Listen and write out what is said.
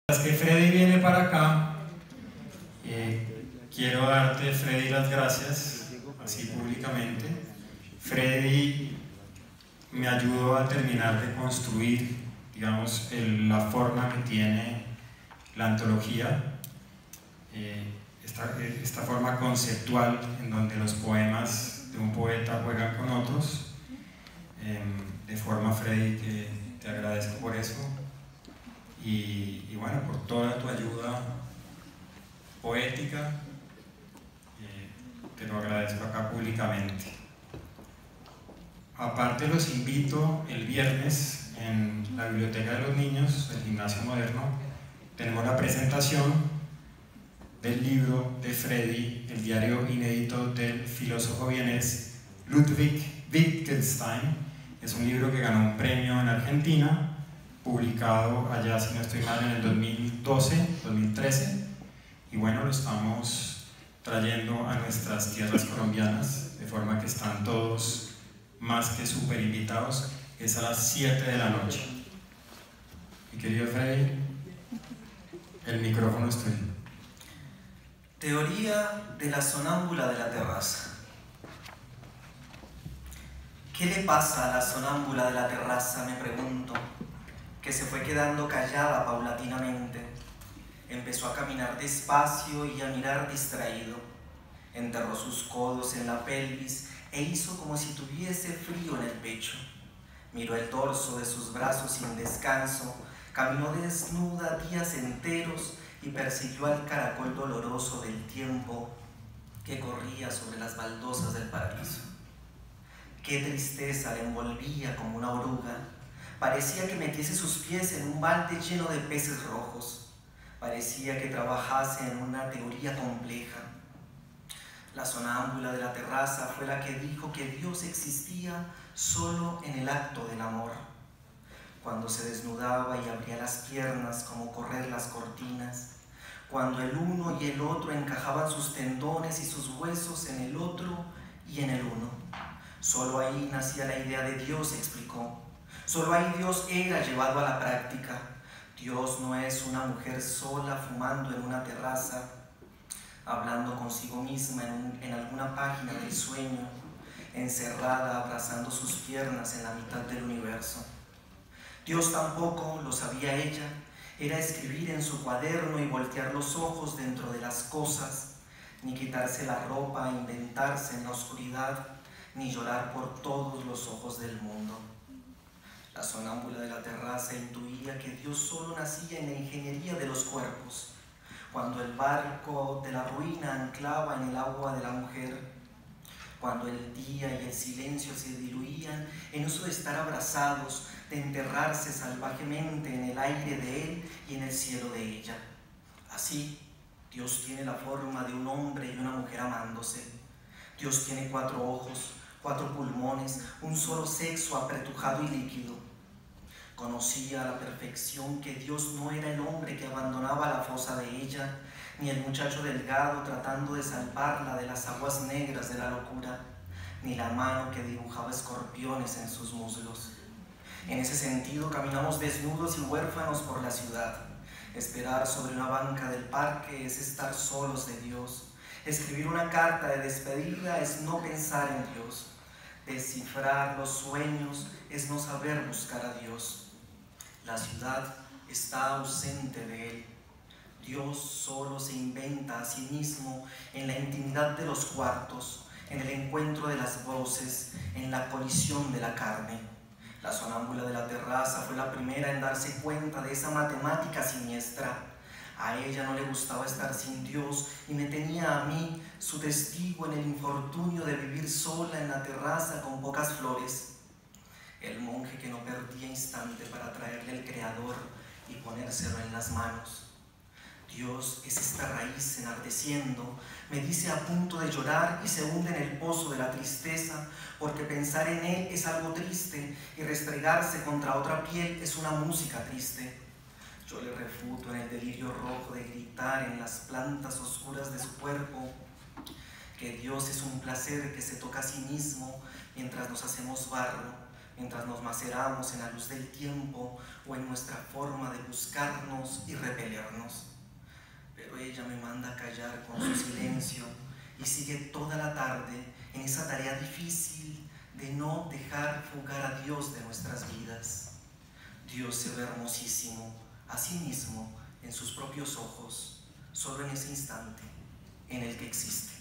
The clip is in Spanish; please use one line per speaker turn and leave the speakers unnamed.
Que Freddy viene para acá, quiero darte, Freddy, las gracias, así públicamente. Freddy me ayudó a terminar de construir, digamos, la forma que tiene la antología, esta forma conceptual en donde los poemas de un poeta juegan con otros. De forma, Freddy, que te agradezco por eso. Y bueno, por toda tu ayuda poética, te lo agradezco acá públicamente. Aparte, los invito el viernes en la Biblioteca de los Niños del Gimnasio Moderno. Tenemos la presentación del libro de Freddy, el diario inédito del filósofo vienés Ludwig Wittgenstein. Es un libro que ganó un premio en Argentina, publicado allá, si no estoy mal, en el 2013, y bueno, lo estamos trayendo a nuestras tierras colombianas, de forma que están todos más que súper invitados. Es a las 7 de la noche. Mi querido Freddy, el micrófono es tuyo.
Teoría de la sonámbula de la terraza. ¿Qué le pasa a la sonámbula de la terraza?, me pregunto, que se fue quedando callada paulatinamente. Empezó a caminar despacio y a mirar distraído. Enterró sus codos en la pelvis e hizo como si tuviese frío en el pecho. Miró el torso de sus brazos sin descanso, caminó desnuda días enteros y persiguió al caracol doloroso del tiempo que corría sobre las baldosas del paraíso. Qué tristeza le envolvía como una oruga. Parecía que metiese sus pies en un balde lleno de peces rojos. Parecía que trabajase en una teoría compleja. La sonámbula de la terraza fue la que dijo que Dios existía solo en el acto del amor. Cuando se desnudaba y abría las piernas como correr las cortinas. Cuando el uno y el otro encajaban sus tendones y sus huesos en el otro y en el uno. Solo ahí nacía la idea de Dios, explicó. Solo ahí Dios era llevado a la práctica. Dios no es una mujer sola fumando en una terraza, hablando consigo misma en alguna página del sueño, encerrada abrazando sus piernas en la mitad del universo. Dios tampoco, lo sabía ella, era escribir en su cuaderno y voltear los ojos dentro de las cosas, ni quitarse la ropa, inventarse en la oscuridad, ni llorar por todos los ojos del mundo. La sonámbula de la terraza intuía que Dios solo nacía en la ingeniería de los cuerpos, cuando el barco de la ruina anclaba en el agua de la mujer, cuando el día y el silencio se diluían en eso de estar abrazados, de enterrarse salvajemente en el aire de él y en el cielo de ella. Así, Dios tiene la forma de un hombre y una mujer amándose. Dios tiene 4 ojos, 4 pulmones, un solo sexo apretujado y líquido. Conocía a la perfección que Dios no era el hombre que abandonaba la fosa de ella, ni el muchacho delgado tratando de salvarla de las aguas negras de la locura, ni la mano que dibujaba escorpiones en sus muslos. En ese sentido, caminamos desnudos y huérfanos por la ciudad. Esperar sobre una banca del parque es estar solos de Dios. Escribir una carta de despedida es no pensar en Dios. Descifrar los sueños es no saber buscar a Dios. La ciudad está ausente de él. Dios solo se inventa a sí mismo en la intimidad de los cuartos, en el encuentro de las voces, en la colisión de la carne. La sonámbula de la terraza fue la primera en darse cuenta de esa matemática siniestra. A ella no le gustaba estar sin Dios y me tenía a mí, su testigo en el infortunio de vivir sola en la terraza con pocas flores. El monje que no perdía instante para traerle el Creador y ponérselo en las manos. Dios es esta raíz enardeciendo, me dice a punto de llorar y se hunde en el pozo de la tristeza, porque pensar en él es algo triste y restregarse contra otra piel es una música triste. Yo le refuto en el delirio rojo de gritar en las plantas oscuras de su cuerpo que Dios es un placer que se toca a sí mismo mientras nos hacemos barro, mientras nos maceramos en la luz del tiempo o en nuestra forma de buscarnos y repelernos. ella me manda a callar con su silencio y sigue toda la tarde en esa tarea difícil de no dejar fugar a Dios de nuestras vidas. Dios se ve hermosísimo a sí mismo en sus propios ojos, solo en ese instante en el que existe.